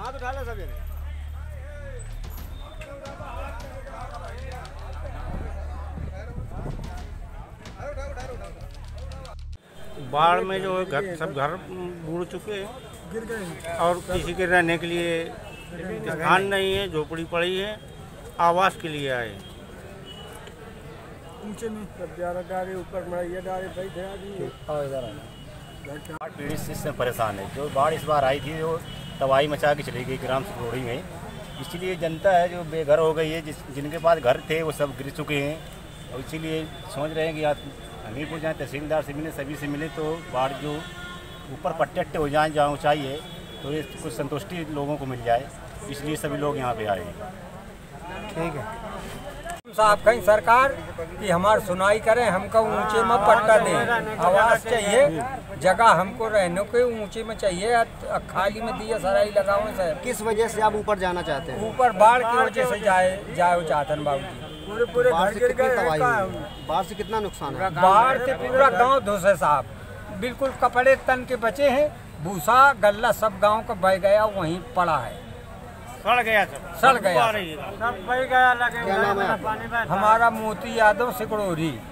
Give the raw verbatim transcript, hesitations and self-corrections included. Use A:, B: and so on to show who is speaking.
A: हाथ उठा ले सभी।
B: बाढ़ में जो है घर सब घर बूढ़ चुके हैं, गिर गए और किसी के रहने के लिए स्थान नहीं है, झोपड़ी पड़ी है, आवास के लिए आए।
A: ऊंचे में सब ज्यादा डाले ऊपर मड़ाइया डाले बैठे आदमी और इधर
C: बाढ़ पीड़ित से परेशान है। जो बाढ़ इस बार आई थी वो तबाही मचा के चली गई ग्राम सिकरोड़ी में, इसलिए जनता है जो बेघर हो गई है, जिस जिनके पास घर थे वो सब गिर चुके हैं और इसीलिए सोच रहे हैं कि आप हमीरपुर जाएँ, तहसीलदार से मिले, सभी से मिले तो बाढ़ जो ऊपर पट्टे हो जाएँ जहाँ ऊँचाई है तो ये कुछ संतुष्टि लोगों को मिल जाए, इसलिए सभी लोग यहाँ पे आए हैं।
A: ठीक है
D: साहब कहीं सरकार कि हमारी सुनाई करें, हमको ऊंचे में पट्टा दें, आवास चाहिए, जगह हमको रहने के ऊंचे में चाहिए, खाली में दिया सराई लगाओ सर।
A: किस वजह से आप ऊपर जाना चाहते हैं?
D: ऊपर बाढ़ की वजह से जाए जाए चाहते हैं बाबू जी।
A: पूरे पूरे घर गिर गए। बाढ़ से कितना नुकसान है?
D: बाढ़ से पूरा गांव धुसे साहब, बिल्कुल कपड़े तन के बचे हैं, भूसा गल्ला सब गांव का बह गया, वहीं पड़ा है,
B: सड़ गया सब
D: सड़ गया
B: सब बह गया। लगे
A: क्या नाम है?
D: हमारा मोती यादव सिकड़ोरी।